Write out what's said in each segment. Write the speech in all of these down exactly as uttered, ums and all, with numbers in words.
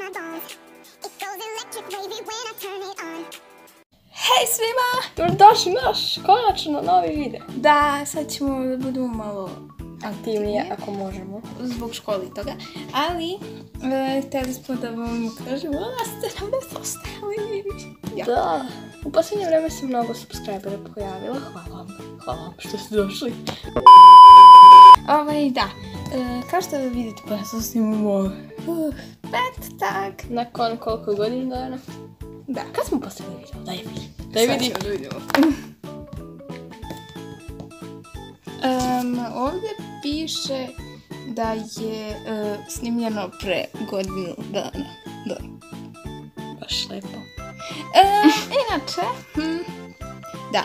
Hej svima! Dobrodošli naš, konačno novi video. Da, sad ćemo da budemo malo aktivnije ako možemo. Zbog škole i toga, ali e, htjeli smo da vam kažemo da ste nam ne ostali. Ja. Da, u posljednje vreme se mnogo subscribera pojavila, hvala vam, hvala vam što ste došli. Ovaj, da, e, kao što vidite pa sad snimamo uh, pet tak. Nakon koliko godina dana? Da. Kad smo posljednji video? Daj vidim. Daj vidim. Sad ćemo da vidimo. Um, ovdje piše da je uh, snimljeno pre godinu dana. Da. Baš lepo. Um, inače, hm, da.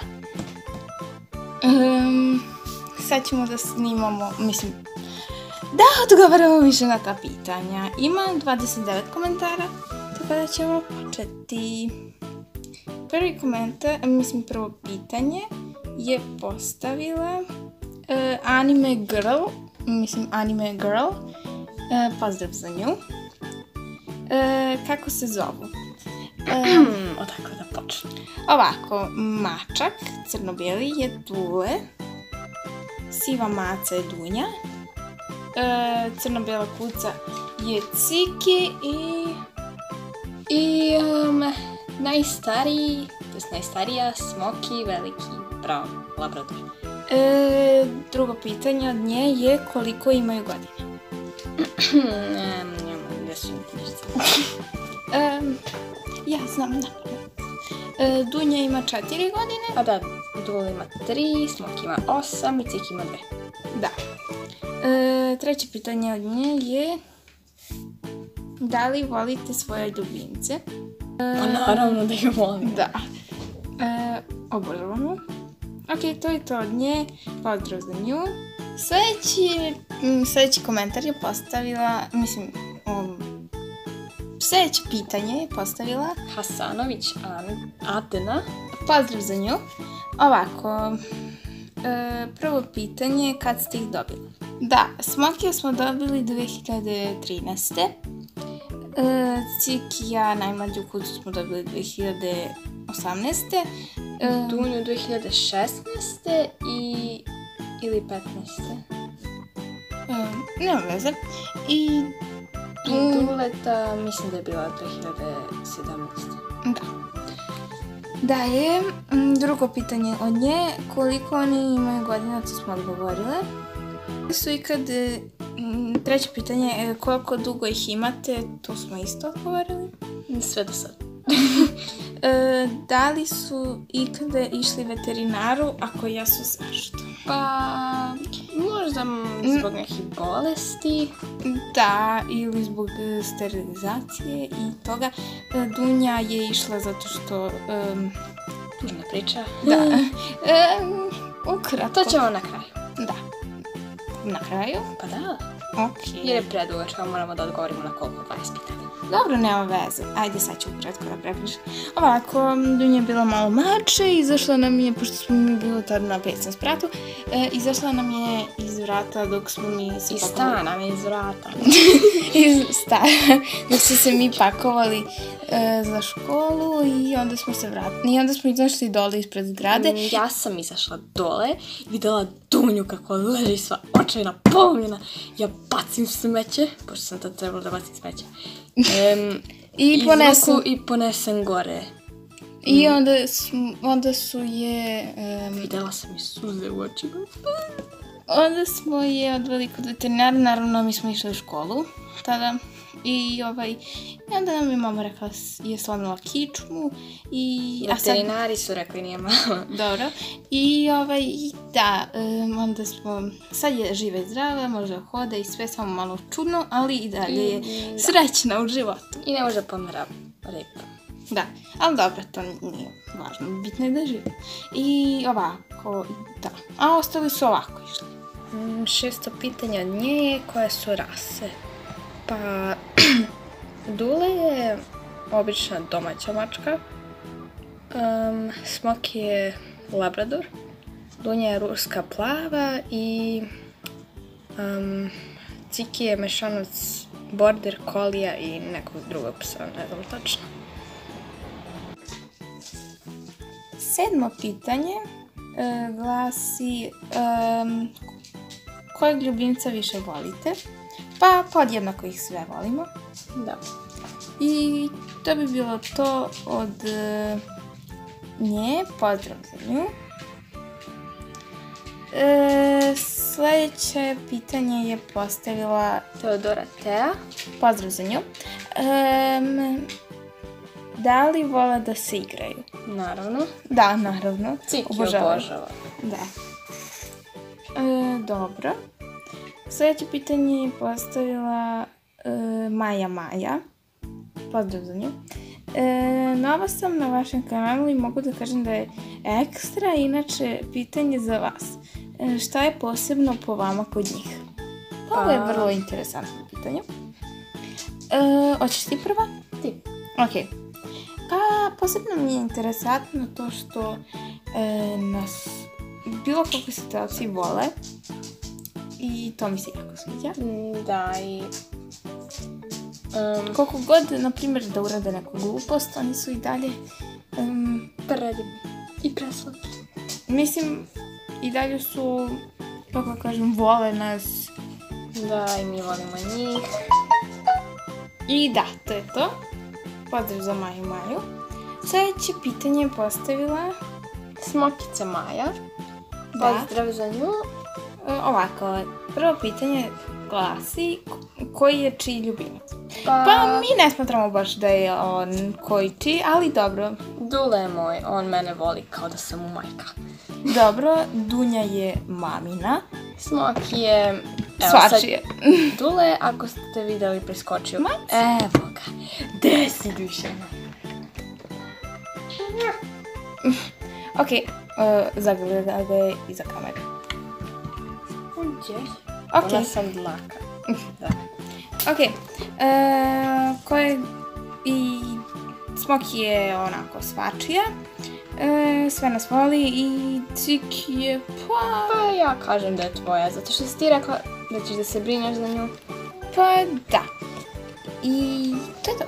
Um, sad ćemo da snimamo, mislim, da odgovaramo više na ta pitanja. Ima dvadeset devet komentara, tako da ćemo početi. Prvi komentar, mislim prvo pitanje je postavila uh, Anime Girl, mislim Anime Girl, uh, pozdrav za nju. Uh, kako se zovu? Um, Odakle da počne? Ovako, mačak crno-bijeli je Dule, siva maca je Dunja, uh, crno-bijela kuca je Ciki i, i um, najstariji, to jest najstarija Smoki, veliki brown labrador. E, drugo pitanje od nje je koliko imaju godina. Ne su ništa. um, ja znam na e, Dunja ima četiri godine. A da, Dula ima tri, Smoki ima osam i Ciki ima dve. Da. E, treće pitanje od nje je da li volite svoje ljubimce? Pa naravno da ih volim. Da. E, obožavamo. Ok, to je to od nje. Pozdrav za nju. Sljedeći, m, sljedeći komentar je postavila, mislim, um, sljedeće pitanje je postavila Hasanović Adena. Pozdrav za nju. Ovako, e, prvo pitanje je kad ste ih dobili? Da, Smokija smo dobili dve hiljade trinaeste. E, Ciki i ja najmlađu kucu smo dobili dve hiljade osamnaeste. E, Dunju dve hiljade šesnaeste i ili petnaeste. E, nema veze. I I Duleta mislim da je bila dve hiljade sedamnaeste. Da. Da je, drugo pitanje od nje, koliko oni imaju godina, to smo odgovorile. Su ikad, treće pitanje, koliko dugo ih imate, to smo isto odgovorili. Sve do sad. e, da li su ikada išli veterinaru, ako jesu zašto? Pa, možda zbog nekih bolesti. Da, ili zbog sterilizacije i toga. Dunja je išla zato što... Um, tužna priča. Da. um, ukratko. To ćemo na kraju. Da. Na kraju? Pa da. Ok. Jer je predugačka, moramo da odgovorimo na koliko dvadeset pitanja. Dobro, nema veze. Ajde, sad ću ukratko da prepričam. Ovako, Dunja je bila malo mlače, izašla nam je, pošto smo mi bilo tada na petnaestom spratu, e, izašla nam je iz vrata dok smo mi se iz pakovali. stana, ne iz vrata. iz stana, dok smo se mi pakovali e, za školu i onda smo se vratili. I onda smo izašli dole ispred zgrade. Ja sam izašla dole i videla Dunju kako leži sva očajna polomljena. Ja bacim smeće, pošto sam tad trebala da bacim smeće. Um, I ponesem... i ponesem gore. I onda su, onda su je... Um, videla sam i suze u očima. Onda smo je odveli kod veterinara, naravno mi smo išli u školu tada. I ovaj, i onda nam je mama rekla je slomila kičmu i... Veterinari su rekli nije malo. Dobro. I ovaj, da, um, onda smo, sad je živa i zdrava, može hoda i sve samo malo čudno, ali i dalje je I, srećna u životu. I ne može pomera repa. Da, ali dobro, to nije važno, bitno je da živi. I ovako, da, a ostali su ovako išli. Mm, šesto pitanje od nje je koje su rase. Pa, Dule je obična domaća mačka, um, Smoki je labrador, Dunja je ruska plava i um, Ciki je mešanac border kolija i nekog drugog psa, ne znam tačno. Sedmo pitanje e, glasi um, kojeg ljubimca više volite? Pa podjednako ih sve volimo. Da. I to bi bilo to od e, nje. Pozdrav za nju. E, sljedeće pitanje je postavila Teodora Tea. Pozdrav za nju. E, da li vole da se igraju? Naravno. Da, naravno. Ciki obožava. Da. E, dobro. Sljedeće pitanje je postavila e, Maja Maja. Pozdrav za nju. E, nova sam na vašem kanalu i mogu da kažem da je ekstra. Inače, pitanje za vas. E, šta je posebno po vama kod njih? Ovo je vrlo interesantno pitanje. E, hoćeš ti prva? Ti. Ok. Pa, posebno mi je interesantno to što e, nas bilo kakve situacije vole i to mi se jako sviđa. Da, i Um, koliko god, na primjer, da urade neku glupost, oni su i dalje um, predivni i preslatki. Mislim, i dalje su, kako kažem, vole nas. Da, i mi volimo njih. I da, to je to. Pozdrav za Maju Maju. Sljedeće pitanje je postavila Smokica Maja. Da. Pozdrav za nju. E, ovako, prvo pitanje glasi koji je čiji ljubimac? Pa, Pa mi ne smatramo baš da je on koji čiji, ali dobro. Dule je moj, on mene voli kao da sam mu majka. Dobro, Dunja je mamina. Smoki je... Svačije. Dule, ako ste vidjeli, preskočio. Mac? Evo ga. Gde si, Dušana? Ok, uh, zagleda ga je iza kamere. Gdje? Ok. Ona sam dlaka. Da. Ok, uh, koje i Smoki je onako svačija, uh, sve nas voli i Ciki je pa... Pa ja kažem da je tvoja, zato što si ti rekla da ćeš da se brineš za nju. Pa da. I to je to.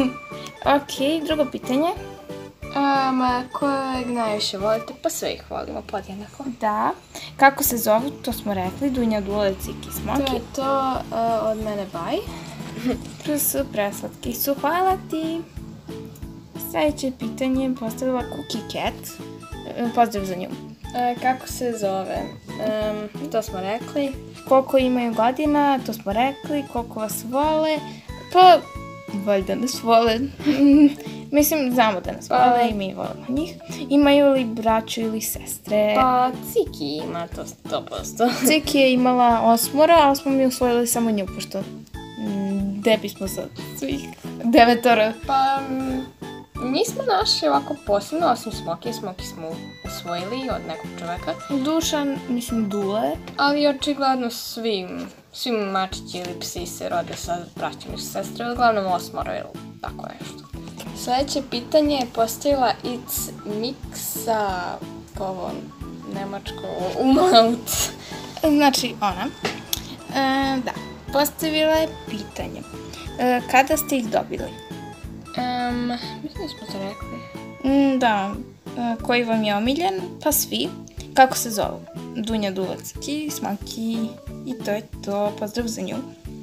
Ok, drugo pitanje. Um, kojeg najviše volite? Pa sve ih volimo podjednako. Da. Kako se zovu, to smo rekli. Dunja, Dule, Ciki, Smoki. To je to uh, od mene, bye. Su preslatki su, hvala ti. Sljedeće pitanje je postavila Cookie Cat. Pozdrav za nju. Uh, kako se zove? Um, to smo rekli. Koliko imaju godina, to smo rekli. Koliko vas vole. Pa, valjda nas vole. Mislim, znamo da nas vole pa, i mi volimo njih. Imaju li braću ili sestre? Pa, Ciki ima to sto posto. Ciki je imala osmora, ali smo mi usvojili samo nju, pošto gde bismo sad svih devetora. Pa, nismo našli ovako posebno, osim Smoki. Smoki smo usvojili od nekog čoveka. Dušan, mislim Dule. Ali očigledno svim, svim mačići ili psi se rode sa braćom i sestre, uglavnom osmoro ili tako nešto. Sljedeće pitanje je postavila It's Mixa po ovom nemačko umlaut. Znači ona. E, da, postavila je pitanje. E, kada ste ih dobili? Um, mislim da smo to rekli. Mm, da, e, koji vam je omiljen? Pa svi. Kako se zovu? Dunja, Dule, Ciki, Smoki i to je to. Pozdrav za nju.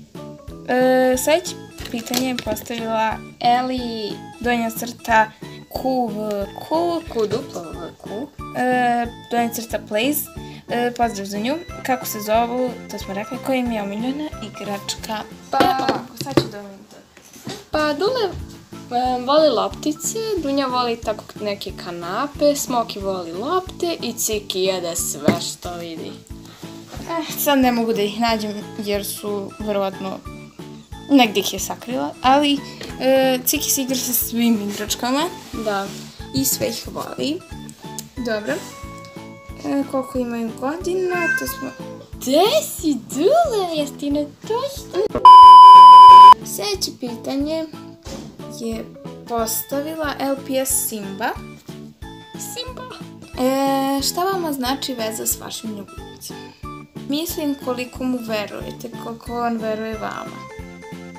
E, sljedeće pitanje je postavila Eli donja crta Q V Q. Q duplo V Q. E, donja crta Plays. E, pozdrav za nju. Kako se zovu? To smo rekli. Koja im je omiljena igračka? Pa, e, ovako, sad ću da vam to. Pa Dule um, voli loptice, Dunja voli tako neke kanape, Smoki voli lopte i Ciki jede sve što vidi. Eh, sad ne mogu da ih nađem jer su verovatno negdje ih je sakrila, ali e, Ciki se igra sa svim igračkama. Da. I sve ih voli. Dobro. E, koliko imaju godina, to smo... Gde si, Dule? Jesi ti ne točno? Sljedeće pitanje je postavila L P S Simba. Simba. E, šta vama znači veza s vašim ljubimcem? Mislim koliko mu verujete, koliko on veruje vama.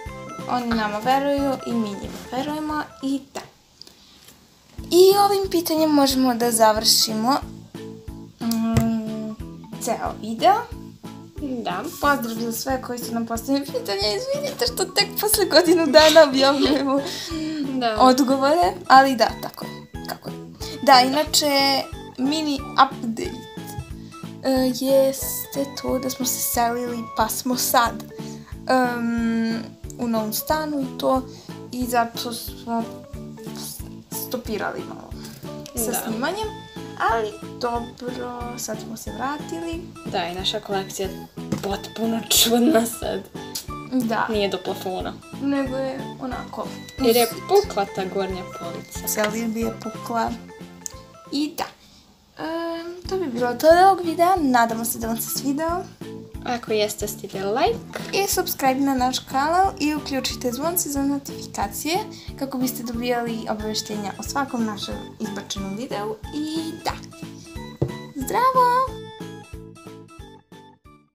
oni nama veruju i mi njima verujemo i da. I ovim pitanjem možemo da završimo mm, ceo video. Da. Pozdrav za sve koji su nam postavili pitanja. Izvinite što tek posle godinu dana objavljujemo Da. odgovore, ali da, tako je. Kako je. Da, inače, mini update uh, jeste to da smo se selili, pa smo sad um, u novom stanu i to, i zato smo stopirali malo sa Da. snimanjem, ali dobro, sad smo se vratili. Da, i naša kolekcija je potpuno čudna sad. Da, Nije do plafona. nego je onako... Jer je pukla ta gornja polica. Celija bi je pukla. I da. Um, to bi bilo to od ovog videa. Nadamo se da vam se svidao. Ako jeste, stavite like. I subscribe na naš kanal i uključite zvonce za notifikacije kako biste dobijali obaveštenja o svakom našem izbačenom videu. I da. Zdravo!